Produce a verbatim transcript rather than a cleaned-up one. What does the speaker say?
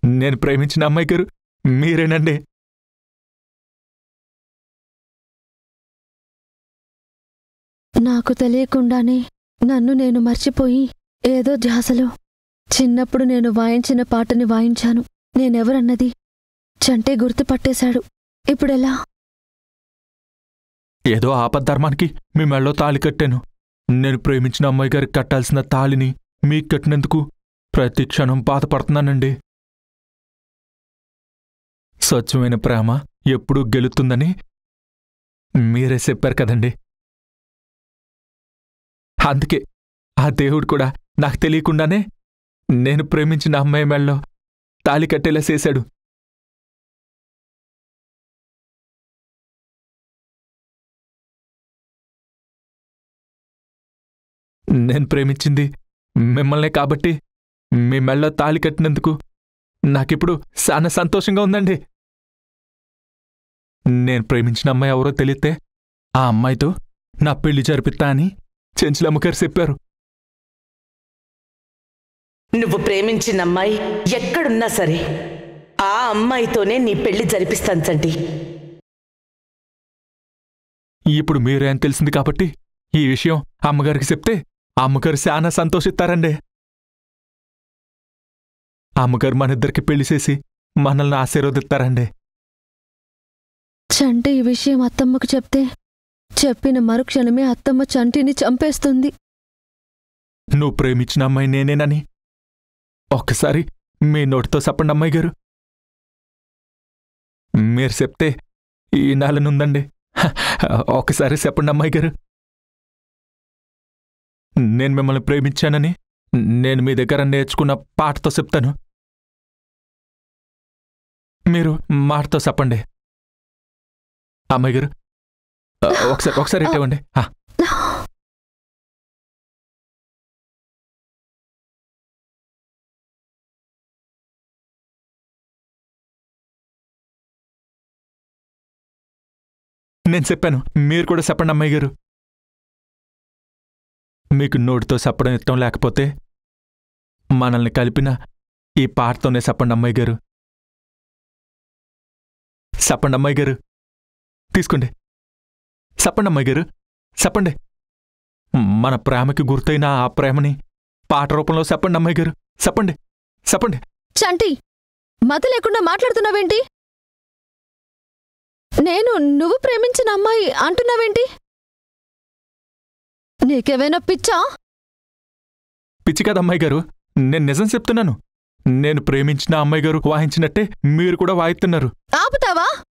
నేను ప్రేమించిన అమ్మాయి గారు మీరేనండి. నాకు తెలియకుండానే నన్ను నేను మర్చిపోయి ఏదో ధ్యాసలో చిన్నప్పుడు నేను వాయించిన పాటని వాయించాను. నేనెవరన్నది చంటే గుర్తుపట్టేశాడు. ఇప్పుడెలా? ఏదో ఆపద్ధర్మానికి మీ మెళ్ళో తాళి కట్టాను. నేను ప్రేమించిన అమ్మాయి గారికి కట్టాల్సిన తాళిని మీకు కట్టినందుకు ప్రతి క్షణం బాధపడుతున్నానండి. స్వచ్ఛమైన ప్రేమ ఎప్పుడూ గెలుతుందని మీరే చెప్పారు కదండి. అందుకే ఆ దేవుడు కూడా నాకు తెలియకుండానే నేను ప్రేమించిన అమ్మాయి మెళ్ళో తాళి కట్టేలా చేశాడు. నేను ప్రేమించింది మిమ్మల్నే కాబట్టి మీ మెళ్ళో తాళి కట్టినందుకు నాకిప్పుడు చాలా సంతోషంగా ఉందండి. నేను ప్రేమించిన అమ్మాయి ఎవరో తెలిస్తే ఆ అమ్మాయితో నా పెళ్లి జరిపిస్తా అని చెంచులమ్మగారు చెప్పారు. నువ్వు ప్రేమించిన అమ్మాయి ఎక్కడున్నా సరే ఆ అమ్మాయితోనే నీ పెళ్లి జరిపిస్తాను చంటి. ఇప్పుడు మీరేం తెలిసింది కాబట్టి ఈ విషయం అమ్మగారికి చెప్తే అమ్మగారు చాలా సంతోషిస్తారండి. అమ్మగారు మనిద్దరికి పెళ్లి చేసి మనల్ని ఆశీర్వదిస్తారండి. చంటి ఈ విషయం అత్తమ్మకు చెప్తే చెప్పిన మరుక్షణమే అత్తమ్మ చంటిని చంపేస్తుంది. నువ్వు ప్రేమించిన అమ్మాయి నేనేనని ఒక్కసారి మీ నోటితో చెప్పండి అమ్మాయి గారు. మీరు చెప్తే ఈ నాలనుందండి. ఒకసారి చెప్పండి అమ్మాయి గారు. నేను మిమ్మల్ని ప్రేమించానని నేను మీ దగ్గర నేర్చుకున్న పాటతో చెప్తాను. మీరు మాటతో చెప్పండి అమ్మాయి గారు. ఒకసారి ఒకసారి ఇవ్వండి. నేను చెప్పాను, మీరు కూడా చెప్పండి అమ్మాయి గారు. మీకు నోటితో చెప్పడం ఇష్టం లేకపోతే మనల్ని కలిపిన ఈ పాటతోనే చెప్పండి అమ్మాయి గారు. చెప్పండి అమ్మాయి గారు. తీసుకోండి. చెప్పండి అమ్మాయి గారు, చెప్పండి. మన ప్రేమకి గుర్తైన ఆ ప్రేమని పాట రూపంలో చెప్పండి అమ్మాయి గారు. చెప్పండి చెప్పండి. చంటి, మత లేకుండా మాట్లాడుతున్నావేంటి? నేను నువ్వు ప్రేమించిన అమ్మాయి అంటున్నావేంటి? నీకేవైనా పిచ్చా? పిచ్చి కదా అమ్మాయి గారు, నేను నిజం చెప్తున్నాను. నేను ప్రేమించిన అమ్మాయి గారు వాయించినట్టే మీరు కూడా వాయిస్తున్నారు. ఆపుతావా?